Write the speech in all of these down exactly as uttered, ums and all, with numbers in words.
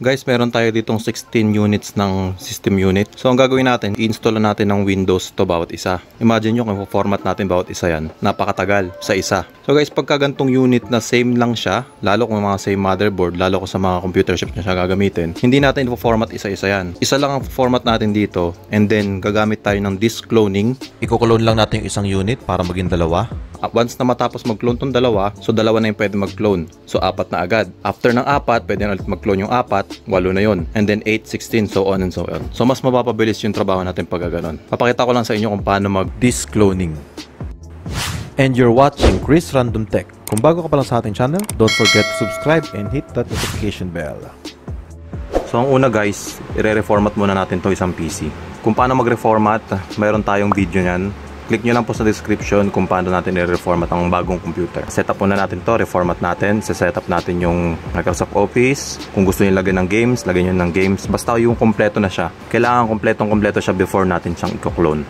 Guys, meron tayo ditong sixteen units ng system unit. So ang gagawin natin, i-install natin ng Windows to bawat isa. Imagine nyo kung format natin bawat isa yan. Napakatagal sa isa. So guys, pagka gantong unit na same lang siya, lalo kung mga same motherboard, lalo kung sa mga computer chip na siya gagamitin, hindi natin i-format isa-isa yan. Isa lang ang format natin dito, and then gagamit tayo ng disk cloning. I-clone lang natin yung isang unit para maging dalawa. Once na matapos mag-clone tong dalawa, so dalawa na yung pwede mag-clone. So apat na agad. After ng apat, pwede na ulit mag-clone yung apat, walo na yun. And then eight, sixteen, so on and so on. So mas mapapabilis yung trabaho natin pag gano'n. Papakita ko lang sa inyo kung paano mag-disk cloning. And you're watching ChrisRandomTech. Kung bago ka pa lang sa ating channel, don't forget to subscribe and hit that notification bell. So ang una guys, i-reformat muna natin to isang P C. Kung paano mag-reformat, mayroon tayong video nyan. Click nyo lang po sa description kung paano natin i-reformat ang bagong computer. Setup muna natin to, reformat natin. Setup natin yung Microsoft Office. Kung gusto nyo lagyan ng games, lagyan nyo ng games. Basta yung kompleto na siya. Kailangan kompletong kompleto siya before natin siyang i-clone.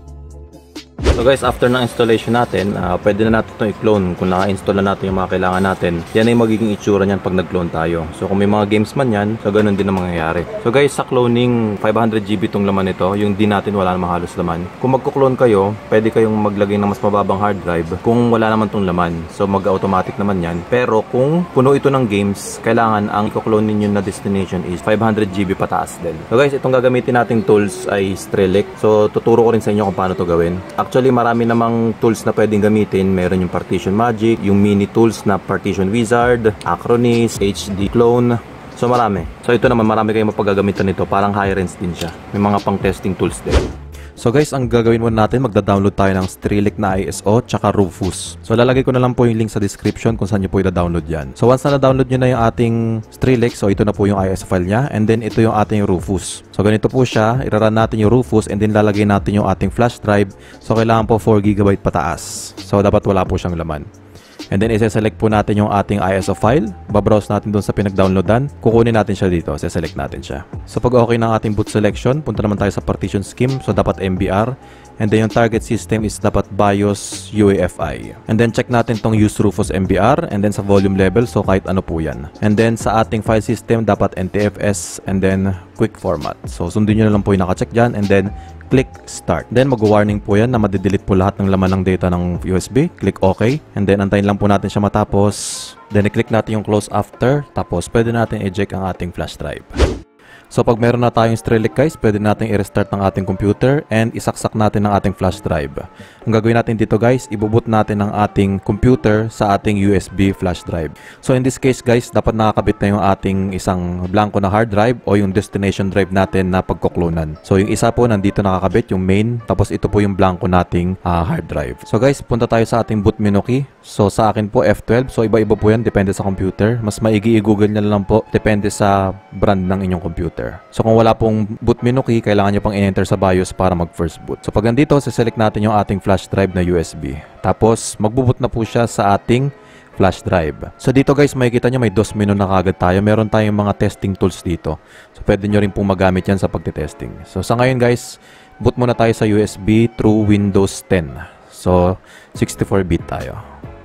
So guys, after ng installation natin, uh, pwede na natin itong i-clone. Kung naka-install na natin yung mga kailangan natin, yan ay magiging itsura niyan pag nag-clone tayo. So kung may mga games man yan, so ganun din ang mangyayari. So guys, sa cloning, five hundred G B itong laman nito. Yung di natin wala namang halos laman. Kung magko-clone kayo, pwede kayong maglagay ng mas mababang hard drive kung wala naman itong laman. So mag-automatic naman yan. Pero kung puno ito ng games, kailangan ang i-clone ninyo na destination is five hundred G B pataas din. So guys, itong gagamitin nating tools ay Strelic. So tuturo ko rin sa inyo kung paano to gawin. Actually, marami namang tools na pwedeng gamitin. Meron yung Partition Magic, yung mini tools na Partition Wizard, Acronis, H D Clone. So marami. So ito naman, marami kayong mapagagamitan nito. Parang high range din siya. May mga pang testing tools din. So guys, ang gagawin muna natin, magda-download tayo ng Strelic na I S O tsaka Rufus. So lalagay ko na lang po yung link sa description kung saan nyo po i-download yan. So once na na-download nyo na yung ating Strelic, so ito na po yung I S O file nya, and then ito yung ating Rufus. So ganito po siya, ira-run natin yung Rufus, and then lalagay natin yung ating flash drive. So kailangan po four gigabyte pataas. So dapat wala po siyang laman. And then isa-select po natin yung ating I S O file. Babrowse natin doon sa pinag-downloadan. Kukunin natin siya dito. Isa-select natin siya. So pag okay ng ating boot selection, punta naman tayo sa partition scheme. So dapat M B R. And then yung target system is dapat BIOS U E F I. And then check natin tong use Rufus M B R. And then sa volume level, so kahit ano po yan. And then sa ating file system, dapat N T F S and then quick format. So sundin nyo na lang po yung nakacheck dyan. And then click start. Then mag-warning po yan na madidelete po lahat ng laman ng data ng U S B. Click OK. And then antayin lang po natin siya matapos. Then i-click natin yung close after. Tapos pwede natin i-eject ang ating flash drive. So pag meron na tayong Strelic guys, pwede natin i-restart ng ating computer and isaksak natin ng ating flash drive. Ang gagawin natin dito guys, ibuboot natin ang ating computer sa ating U S B flash drive. So in this case guys, dapat nakakabit na yung ating isang blanco na hard drive o yung destination drive natin na pagkoklonan. So yung isa po nandito nakakabit, yung main, tapos ito po yung blanco nating uh, hard drive. So guys, punta tayo sa ating boot menu key. So sa akin po F twelve, so iba-iba po yan, depende sa computer. Mas maigi i-google nyo lang po, depende sa brand ng inyong computer. So kung wala pong boot menu key, kailangan nyo pang i-enter sa BIOS para mag first boot. So pag nandito, select natin yung ating flash drive na U S B. Tapos magbuboot na po siya sa ating flash drive. So dito guys, makikita nyo may DOS menu na kagad tayo. Meron tayong mga testing tools dito. So pwede nyo rin pong magamit yan sa pagtitesting. So sa ngayon guys, boot muna tayo sa U S B through Windows ten. So sixty-four bit tayo.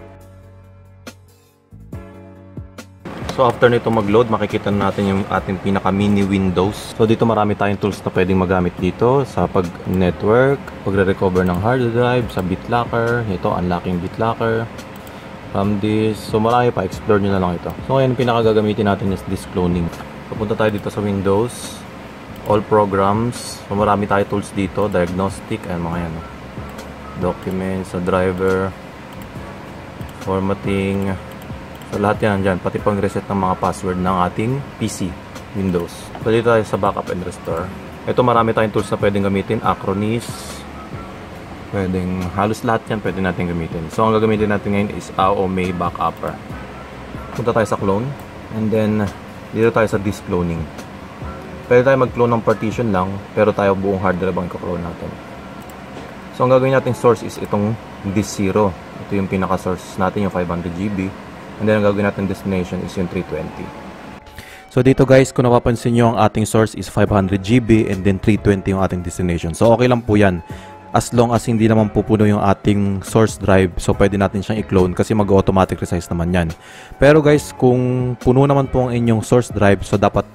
So after nito mag-load, makikita natin yung ating pinaka mini Windows. So dito marami tayong tools na pwedeng magamit dito sa pag-network, pagre-recover ng hard drive, sa BitLocker, ito unlocking BitLocker, from this. So marami pa, explore nyo na lang ito. So ngayon pinaka gagamitin natin is disk cloning. So punta tayo dito sa Windows, all programs. So marami tayong tools dito, diagnostic, and mga yan. Documents, sa driver, formatting. So lahat yan dyan, pati pang reset ng mga password ng ating P C, Windows. So dito tayo sa backup and restore. Ito marami tayong tools na pwedeng gamitin, Acronis. Pwedeng, halos lahat yan pwede natin gamitin. So ang gagamitin natin ngayon is A O M E Backupper. Punta tayo sa clone. And then, dito tayo sa disk cloning. Pwede tayo mag-clone ng partition lang, pero tayo buong hard drive ang i-clone natin. So ang gagawin natin source is itong disk zero. Ito yung pinaka-source natin, yung five hundred G B. And then ang gagawin natin destination is yung three twenty. So dito guys, kung napapansin nyo, ang ating source is five hundred G B and then three twenty yung ating destination. So okay lang po yan. As long as hindi naman pupuno yung ating source drive, so pwede natin siyang i-clone kasi mag-automatic resize naman yan. Pero guys, kung puno naman po ang inyong source drive, so dapat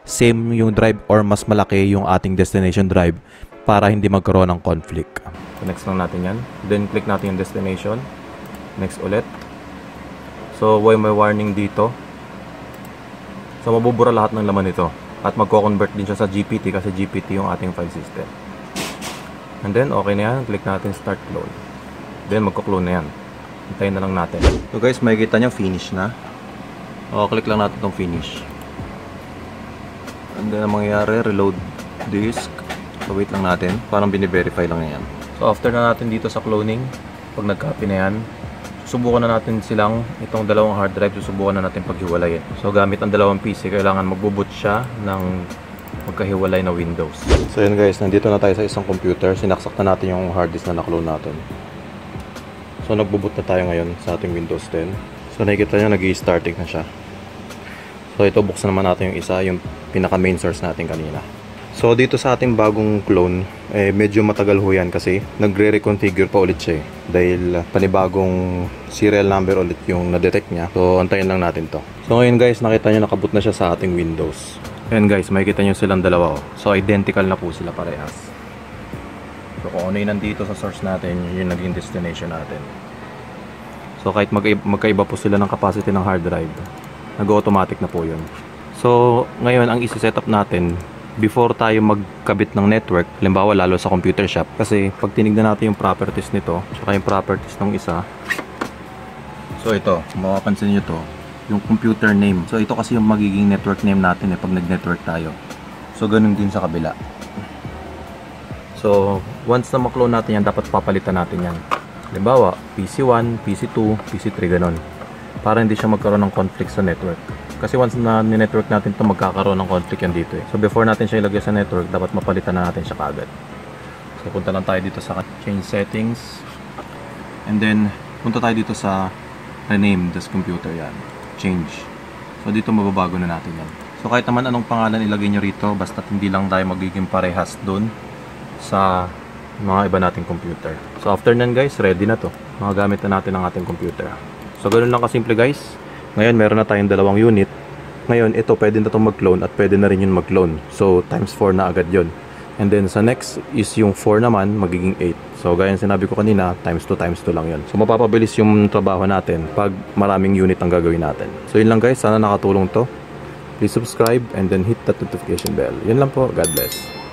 same yung drive or mas malaki yung ating destination drive para hindi magkaroon ng conflict. So, next lang natin yan. Then click natin yung destination. Next ulit. So why may warning dito? So mabubura lahat ng laman nito. At magko-convert din siya sa G P T kasi G P T yung ating file system. And then okay na yan. Click natin start clone. Then magko-clone na yan. Hintayin na lang natin. So guys, makikita nyo finish na. O, click lang natin itong finish. And then ang mangyayari, reload disk. So wait lang natin. Parang bini-verify lang yan. So after na natin dito sa cloning, pag nag-copy na yan, susubukan na natin silang itong dalawang hard drive, susubukan na natin paghiwalayin. So gamit ang dalawang P C, kailangan magbo-boot siya ng magkahiwalay na Windows. So yun guys, nandito na tayo sa isang computer. Sinaksak na natin yung hard disk na na-clone natin. So nagbo-boot na tayo ngayon sa ating Windows ten. So nakikita nyo, nag-i-starting na siya. So ito, buksan naman natin yung isa, yung pinaka main source natin kanina. So dito sa ating bagong clone, eh, medyo matagal ho yan kasi nagre-reconfigure pa ulit siya eh. Dahil panibagong serial number ulit yung na-detect niya. So antayin lang natin to. So ngayon guys, nakita nyo nakaboot na siya sa ating Windows. Ayan guys, makikita nyo silang dalawa oh. So identical na po sila parehas. So kung ano yung nandito sa source natin, yun yung naging destination natin. So kahit mag magkaiba po sila ng capacity ng hard drive, nag-automatic na po yun. So ngayon ang isi-setup natin before tayo magkabit ng network, halimbawa lalo sa computer shop, kasi pag tinignan natin yung properties nito tsaka yung properties ng isa, so ito, makapansin nyo to, yung computer name. So ito kasi yung magiging network name natin eh, pag nag-network tayo. So ganun din sa kabila. So once na maklone natin yan, dapat papalitan natin yan. Halimbawa P C one, P C two, P C three, ganun, para hindi siya magkaroon ng conflict sa network. Kasi once na ni-network natin ito, magkakaroon ng conflict yan dito eh. So before natin siya ilagay sa network, dapat mapalitan na natin siya kaagad. So punta lang tayo dito sa change settings. And then punta tayo dito sa rename this computer, yan. Change. So dito mababago na natin yan. So kahit naman anong pangalan ilagay nyo rito, basta hindi lang tayo magiging parehas dun sa mga iba nating computer. So after nan guys, ready na to. Magagamit na natin ang ating computer. So ganoon lang kasimple guys. Ngayon meron na tayong dalawang unit. Ngayon ito pwede na itong mag-clone at pwede na rin yun mag-clone. So times four na agad yun. And then sa next is yung four naman magiging eight. So gaya yung sinabi ko kanina, times two times two lang yun. So mapapabilis yung trabaho natin pag maraming unit ang gagawin natin. So yun lang guys, sana nakatulong to. Please subscribe and then hit that notification bell. Yun lang po. God bless.